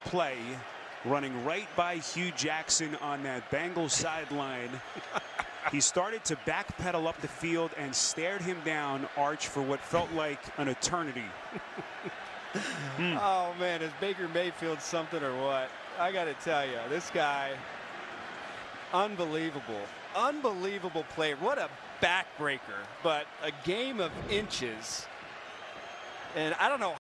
play, running right by Hugh Jackson on that Bengals sideline. He started to backpedal up the field and stared him down, Arch, for what felt like an eternity. Oh, man, is Baker Mayfield something or what? I got to tell you, this guy, unbelievable. Unbelievable player. What a backbreaker, but a game of inches. And I don't know